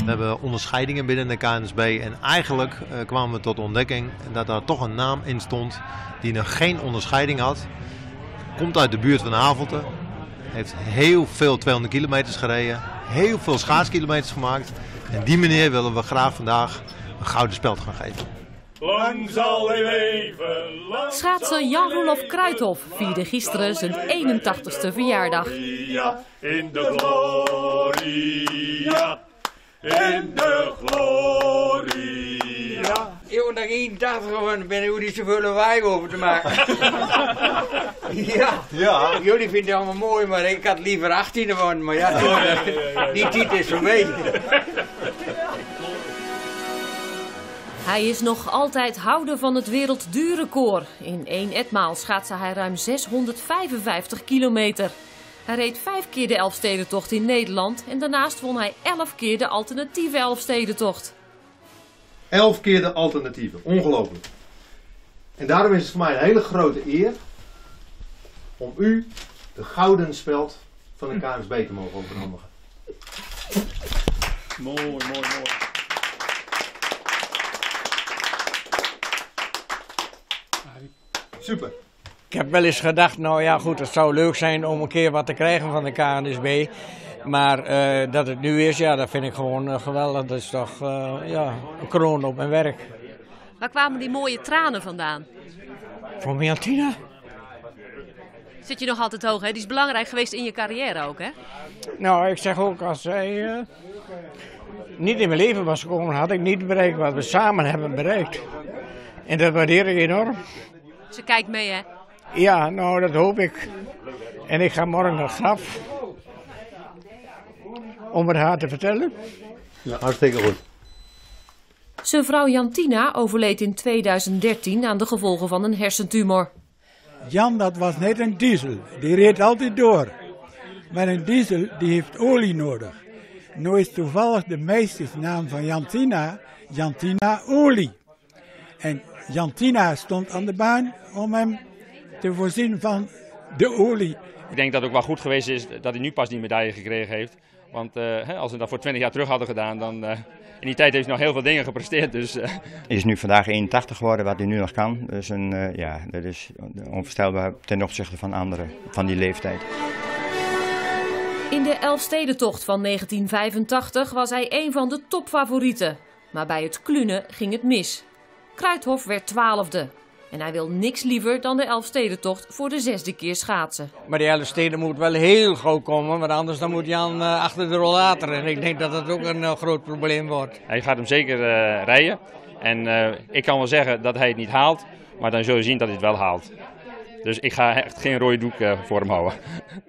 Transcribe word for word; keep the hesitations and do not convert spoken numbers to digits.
hebben onderscheidingen binnen de K N S B en eigenlijk uh, kwamen we tot de ontdekking dat daar toch een naam in stond die nog geen onderscheiding had. Komt uit de buurt van Havelte, heeft heel veel tweehonderd kilometers gereden, heel veel schaatskilometers gemaakt. En die meneer willen we graag vandaag een gouden speld gaan geven. Lang zal hij leven, lang Schaatser Jan-Roelof Kruithof vierde gisteren zijn eenentachtigste verjaardag. In de gloria, in de gloria. Ik word nog eenentachtig geworden, ben ik niet zoveel lawaai over te maken. ja. ja, jullie vinden het allemaal mooi, maar ik had liever achttien geworden. Maar ja, die tijd is voorbij. Hij is nog altijd houder van het wereldduurrecord. In één etmaal schaatste hij ruim zeshonderdvijfenvijftig kilometer. Hij reed vijf keer de Elfstedentocht in Nederland en daarnaast won hij elf keer de alternatieve Elfstedentocht. Elf keer de alternatieve, ongelooflijk. En daarom is het voor mij een hele grote eer om u de gouden speld van de K N S B te mogen overhandigen. Mooi, mooi, mooi. Super. Ik heb wel eens gedacht, nou ja goed, het zou leuk zijn om een keer wat te krijgen van de K N S B. Maar uh, dat het nu is, ja, dat vind ik gewoon uh, geweldig. Dat is toch uh, ja, een kroon op mijn werk. Waar kwamen die mooie tranen vandaan? Voor Jantina? Zit je nog altijd hoog, hè? Die is belangrijk geweest in je carrière ook, hè? Nou, ik zeg ook, als zij uh, niet in mijn leven was gekomen, had ik niet bereikt wat we samen hebben bereikt. En dat waardeer ik enorm. Ze kijkt mee, hè? Ja, nou, dat hoop ik. En ik ga morgen naar het graf. Om het haar te vertellen. Ja, hartstikke goed. Zijn vrouw Jantina overleed in tweeduizend dertien aan de gevolgen van een hersentumor. Jan, dat was net een diesel. Die reed altijd door. Maar een diesel die heeft olie nodig. Nu is toevallig de meisjesnaam van Jantina, Jantina Olie. En Jantina stond aan de baan om hem te voorzien van de olie. Ik denk dat het ook wel goed geweest is dat hij nu pas die medaille gekregen heeft. Want uh, als we dat voor twintig jaar terug hadden gedaan, dan uh, in die tijd heeft hij nog heel veel dingen gepresteerd. Dus, uh. Hij is nu vandaag eenentachtig geworden, wat hij nu nog kan. Dus een, uh, ja, dat is onvoorstelbaar ten opzichte van anderen van die leeftijd. In de Elfstedentocht van negentien vijfentachtig was hij een van de topfavorieten. Maar bij het klunen ging het mis. Kruithof werd twaalfde. En hij wil niks liever dan de Elfstedentocht voor de zesde keer schaatsen. Maar die Elfsteden moet wel heel gauw komen, want anders dan moet Jan uh, achter de rollator. En ik denk dat dat ook een uh, groot probleem wordt. Hij gaat hem zeker uh, rijden. En uh, ik kan wel zeggen dat hij het niet haalt, maar dan zul je zien dat hij het wel haalt. Dus ik ga echt geen rode doek uh, voor hem houden.